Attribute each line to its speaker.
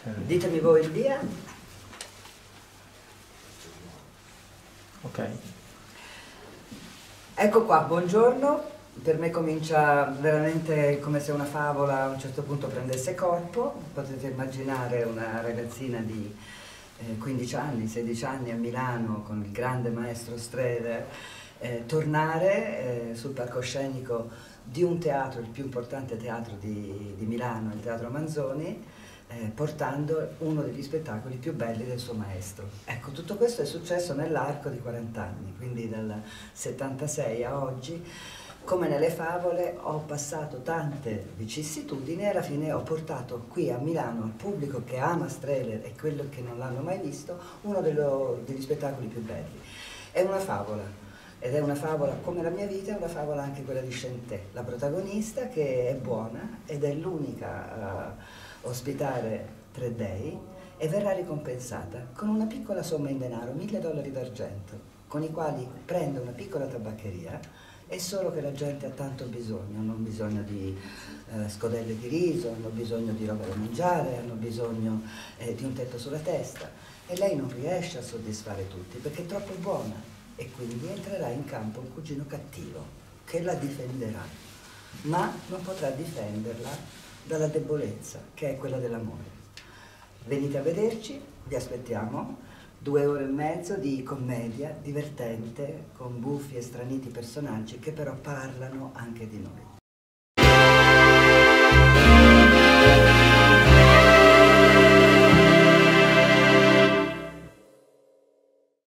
Speaker 1: Ditemi voi il via.
Speaker 2: Ok.
Speaker 1: Ecco qua, buongiorno. Per me comincia veramente come se una favola a un certo punto prendesse corpo. Potete immaginare una ragazzina di 15 anni, 16 anni a Milano con il grande maestro Strehler tornare sul palcoscenico di un teatro, il più importante teatro di Milano, il Teatro Manzoni, portando uno degli spettacoli più belli del suo maestro. Ecco, tutto questo è successo nell'arco di 40 anni, quindi dal 76 a oggi. Come nelle favole ho passato tante vicissitudini e alla fine ho portato qui a Milano al pubblico che ama Strehler e quello che non l'hanno mai visto uno degli spettacoli più belli. È una favola, ed è una favola come la mia vita, è una favola anche quella di Shenté, la protagonista che è buona ed è l'unica a ospitare 3 dei e verrà ricompensata con una piccola somma in denaro, $1000 d'argento, con i quali prende una piccola tabaccheria. È solo che la gente ha tanto bisogno, hanno bisogno di scodelle di riso, hanno bisogno di roba da mangiare, hanno bisogno di un tetto sulla testa e lei non riesce a soddisfare tutti perché è troppo buona e quindi entrerà in campo un cugino cattivo che la difenderà, ma non potrà difenderla dalla debolezza che è quella dell'amore. Venite a vederci, vi aspettiamo. 2 ore e mezzo di commedia divertente con buffi e straniti personaggi che però parlano anche di noi.